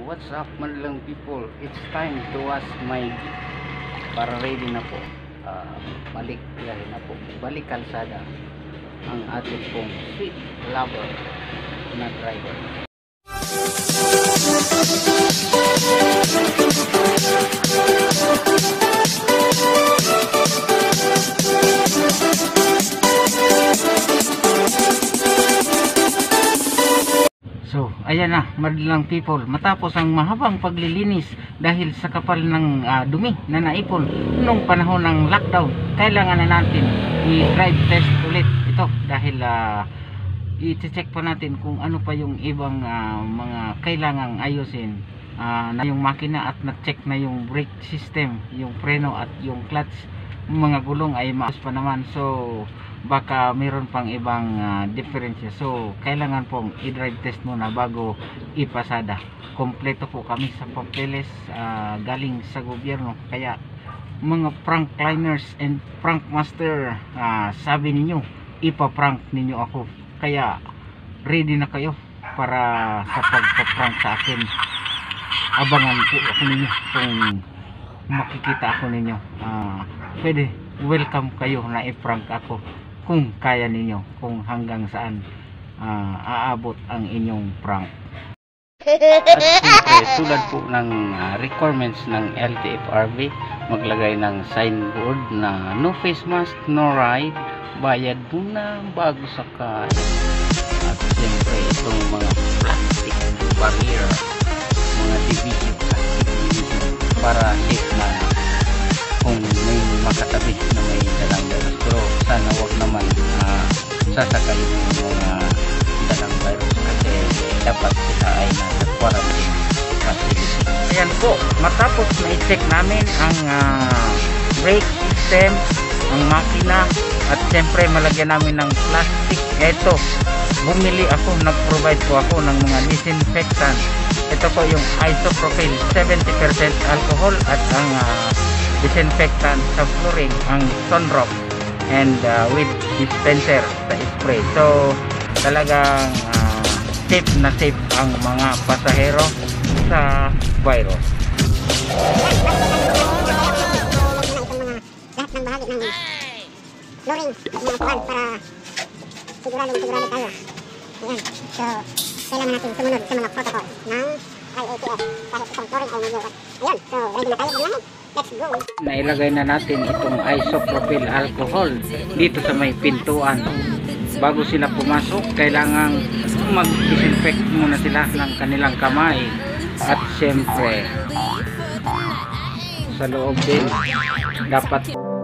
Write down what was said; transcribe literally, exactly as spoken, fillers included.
what's up Manilang people? It's time to wash my jeep para ready na po. Uh, balik biyahe na po. Balik kalsada ang ating pong sweet lover na driver. So, ayan na, Manilang people, matapos ang mahabang paglilinis dahil sa kapal ng uh, dumi na naipon nung panahon ng lockdown, kailangan na natin i-drive test ulit ito dahil uh, i-check pa natin kung ano pa yung ibang uh, mga kailangang ayusin uh, na yung makina, at na-check na yung brake system, yung preno at yung clutch, mga gulong ay maayos pa naman. So baka mayroon pang ibang uh, diferensya, so kailangan pong i-drive test muna bago ipasada. Kompleto po kami sa papeles uh, galing sa gobyerno, kaya mga prank liners and prank master, uh, sabi ninyo ipaprank ninyo ako, kaya ready na kayo para sa pagpaprank sa akin. Abangan po ako ninyo kung makikita ako ninyo. Uh, pwede, welcome kayo na i-prank ako kung kaya ninyo, kung hanggang saan uh, aabot ang inyong prank. At siyempre, tulad po ng uh, requirements ng L T F R B, maglagay ng signboard na no face mask, no ride, bayad muna bago sakay. At siyempre, itong mga plastic barrier, mga division, plastic division, para safe na kung may makatabi na may dalang virus. Pero sana wag naman uh, sasakay ng mga dalang virus, kasi dapat sila ay nasa quarantine facility. Ayan po, matapos na i-check namin ang uh, brake system, ang makina, at siyempre malagyan namin ng plastic. Eto, bumili ako, nag-provide po ako ng mga disinfectant. Ito po yung isopropyl, seventy percent alcohol, at ang uh, disinfectant sa flooring, ang Sunrock, and uh, with dispenser sa spray. So talagang uh, safe na safe ang mga pasahero sa virus. Lahat ng bahagi ng flooring at mga kuhan para sigurado sigurado tayo. Ayan. So kailangan natin sumunod sa mga protocol ng I A T F kahit isang flooring ay medyo. Ayan. So ready na tayo maglamig. Let's go. Nailagay na natin itong isopropyl alcohol dito sa may pintuan. Bago sila pumasok, kailangan mag-disinfect muna sila ng kanilang kamay. At siyempre, sa loob din dapat